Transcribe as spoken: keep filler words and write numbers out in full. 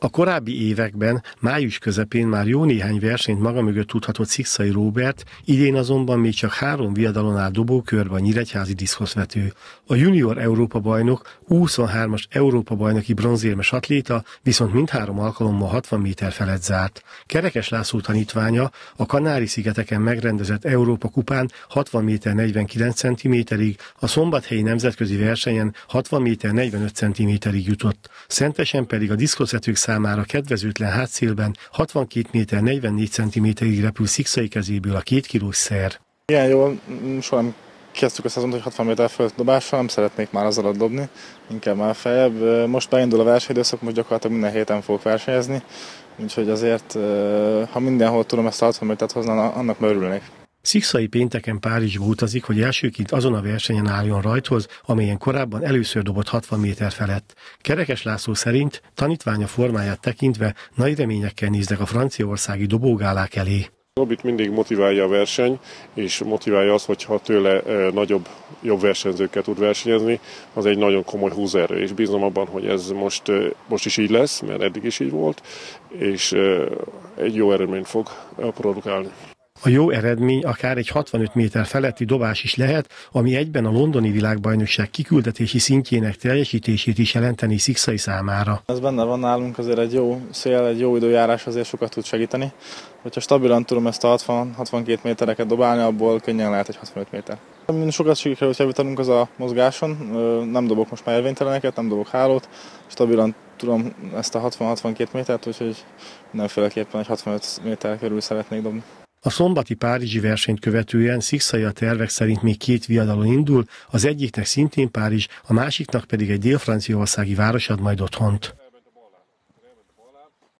A korábbi években, május közepén már jó néhány versenyt maga mögött tudhatott Szikszay Róbert, idén azonban még csak három viadalon áll dobókörbe a nyíregyházi diszkoszvető. A junior Európa-bajnok, U huszonhármas Európa-bajnoki bronzérmes atléta viszont mindhárom alkalommal hatvan méter felett zárt. Kerekes László tanítványa a Kanári-szigeteken megrendezett Európa-kupán hatvan méter negyvenkilenc centiméterig, a szombathelyi nemzetközi versenyen hatvan méter negyvenöt centiméterig jutott. Szentesen pedig a diszkoszvetők számára kedvezőtlen hátszélben hatvankét méter negyvennégy centiméterig repül Szikszay kezéből a két kilós szer. Ilyen jól, soha nem kezdtük a szezont, hogy hatvan méter fölött dobással, nem szeretnék már az alatt dobni, inkább már feljebb. Most beindul a versenyidőszak, most gyakorlatilag minden héten fogok versenyezni, úgyhogy azért, ha mindenhol tudom ezt a hatvan métert hozni, annak már örülnék. Szikszay pénteken Párizsba utazik, hogy elsőként azon a versenyen álljon rajthoz, amelyen korábban először dobott hatvan méter felett. Kerekes László szerint tanítványa formáját tekintve nagy reményekkel néznek a franciaországi dobógálák elé. Robit mindig motiválja a verseny, és motiválja az, hogyha tőle nagyobb, jobb versenyzőkkel tud versenyezni, az egy nagyon komoly húzerő, és bízom abban, hogy ez most, most is így lesz, mert eddig is így volt, és egy jó eredményt fog produkálni. A jó eredmény akár egy hatvanöt méter feletti dobás is lehet, ami egyben a londoni világbajnokság kiküldetési szintjének teljesítését is jelenteni Szikszay számára. Ez benne van nálunk, azért egy jó szél, egy jó időjárás azért sokat tud segíteni. Hogyha stabilan tudom ezt a hatvan-hatvankét métereket dobálni, abból könnyen lehet egy hatvanöt méter. Min sokat sikerült javítanunk az a mozgáson, nem dobok most már érvényteleneket, nem dobok hálót, stabilan tudom ezt a hatvan-hatvankét métert, úgyhogy mindenféleképpen egy hatvanöt méter körül szeretnék dobni. A szombati párizsi versenyt követően Szikszay a tervek szerint még két viadalon indul, az egyiknek szintén Párizs, a másiknak pedig egy dél-franciaországi város ad majd otthont.